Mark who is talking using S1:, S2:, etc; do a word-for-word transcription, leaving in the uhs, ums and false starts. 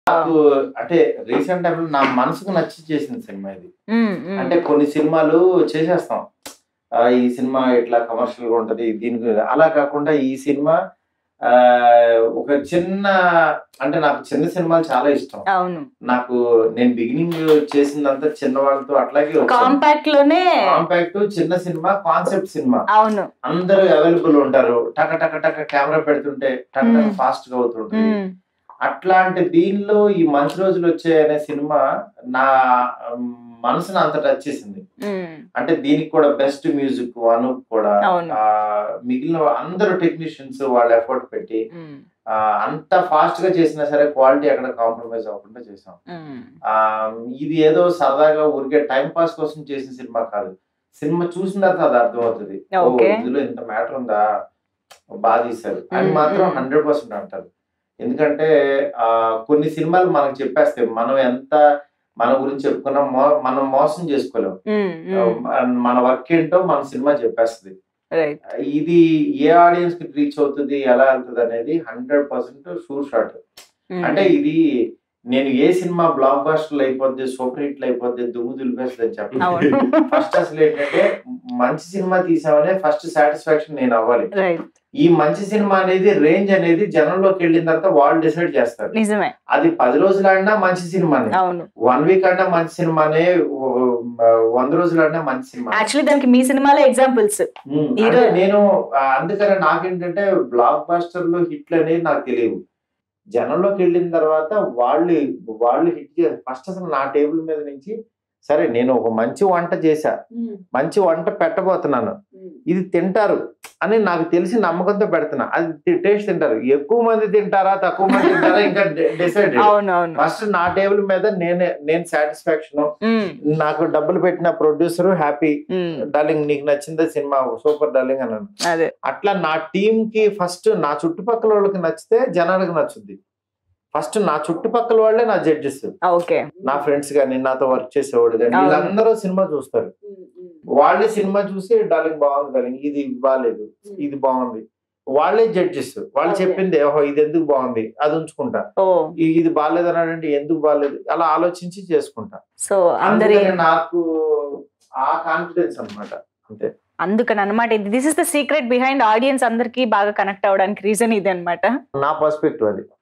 S1: నాకు అంటే రీసెంట్ టైంలో నా మనసుకు నచ్చి చేసిన సినిమా ఇది. అంటే కొన్ని సినిమాలు చేసేస్తాం, ఈ సినిమా ఇట్లా కమర్షియల్ గా ఉంటది దీనికి, అలా కాకుండా ఈ సినిమా ఆ ఒక చిన్న, అంటే నాకు చిన్న సినిమాలు చాలా ఇష్టం.
S2: అవును,
S1: నాకు నేను బిగినింగ్ చేసిందంతా చిన్న వాళ్ళతో అట్లాగే
S2: కాంపాక్ట్ లోనే,
S1: కాంపాక్ట్ చిన్న సినిమా, కాన్సెప్ట్ సినిమా.
S2: అవును,
S1: అందరూ అవైలబుల్ ఉంటారు, టక టక టక కెమెరా పెడుతుంటే టక టక ఫాస్ట్ గా అవుతుంటుంది. అట్లాంటి దీనిలో ఈ మంచి రోజులు వచ్చాయి అనే సినిమా నా మనసుని అంత టచ్ చేసింది. అంటే దీనికి కూడా బెస్ట్ మ్యూజిక్ అనూప్ కూడా, ఆ మిగిలిన అందరూ టెక్నీషియన్స్ వాళ్ళు ఎఫర్ట్ పెట్టి ఆ అంత ఫాస్ట్ గా చేసినా సరే క్వాలిటీ ఎక్కడ కాంప్రమైజ్ అవ్వకుండా చేసాం. ఆ ఇది ఏదో సరదాగా ఊరికే టైం పాస్ కోసం చేసిన సినిమా కాదు. సినిమా చూసిన తర్వాత అది అర్థమవుతుంది, ఇందులో ఇంత మ్యాటర్ ఉందా, బాగా తీశారు అని మాత్రం హండ్రెడ్ పర్సెంట్ అంటారు. ఎందుకంటే ఆ కొన్ని సినిమాలు మనకు చెప్పేస్తాయి, మనం ఎంత మన గురించి చెప్పుకున్నా మనం మోసం చేసుకోలేం. మన వర్క్ ఏంటో మన సినిమా చెప్పేస్తుంది. ఇది ఏ ఆడియన్స్ కి రీచ్ అవుతుంది, ఎలా వెళ్తుంది అనేది హండ్రెడ్ పర్సెంట్ షూర్ షాట్. అంటే ఇది నేను ఏ సినిమా బ్లాక్ బాస్టర్లు అయిపోద్ది, సూపర్ హిట్లు అయిపోద్ది, దుమ్ము దులిపేస్తుంది అని చెప్పాను. ఫస్ట్ అసలు ఏంటంటే మంచి సినిమా తీసామనే ఫస్ట్ సాటిస్ఫాక్షన్ నేను అవ్వాలి. ఈ మంచి సినిమా అనేది రేంజ్ అనేది జనంలోకి వెళ్ళిన తర్వాత వాళ్ళు డిసైడ్ చేస్తారు. అది పది రోజులు ఆడినా మంచి సినిమానే, వన్ వీక్ ఆడినా మంచి సినిమానే, వంద రోజులు ఆడినా మంచి సినిమా.
S2: యాక్చువల్లీ దానికి మీ సినిమాలో ఎగ్జాంపుల్స్.
S1: నేను అందుకనే నాకేంటంటే బ్లాక్ బాస్టర్ లో హిట్లు అనేది నాకు తెలియదు. జనంలోకి వెళ్ళిన తర్వాత వాళ్ళు వాళ్ళు హిట్ చేయాలి. ఫస్ట్ అసలు నా టేబుల్ మీద నుంచి సరే నేను ఒక మంచి వంట చేశా, మంచి వంట పెట్టబోతున్నాను, ఇది తింటారు అని నాకు తెలిసి నమ్మకంతో పెడుతున్నా. అది టేస్ట్ తింటారు, ఎక్కువ మంది తింటారా తక్కువ మంది తింటారా ఇంకా డిసైడ్. ఫస్ట్ నా టేబుల్ మీద నేనే నేను సాటిస్ఫాక్షన్, నాకు డబ్బులు పెట్టిన ప్రొడ్యూసర్ హ్యాపీ, డార్లింగ్ నీకు నచ్చిందే సినిమా సూపర్ డార్లింగ్ అన్నాను. అట్లా నా టీమ్ కి ఫస్ట్ నా చుట్టుపక్కల వాళ్ళకి నచ్చితే జనాలకు నచ్చుద్ది. ఫస్ట్ నా చుట్టుపక్కల వాళ్ళే నా జడ్జెస్, నా ఫ్రెండ్స్ గానీ నాతో వర్క్ చేసేవాడు కానీ వీళ్ళందరూ సినిమా చూస్తారు. వాళ్ళే సినిమా చూసి డార్లింగ్ బాగుంది, డార్లింగ్ ఇది బాగాలేదు, ఇది బాగుంది, వాళ్ళే జడ్జెస్. వాళ్ళు చెప్పింది ఓహో ఇది ఎందుకు బాగుంది అది ఉంచుకుంటా, ఇది బాగాలేదు అన్నాడంటే ఎందుకు బాగాలేదు అలా ఆలోచించి చేసుకుంటా.
S2: సో అందరి
S1: నాకు ఆ కాన్ఫిడెన్స్ అన్నమాట. అంతే,
S2: అందుకని అనమాట this is the secret behind audience అందరికి బాగా కనెక్ట్ అవడానికి రీజన్ ఇది అనమాట.
S1: నా పర్స్పెక్టివ్ అది.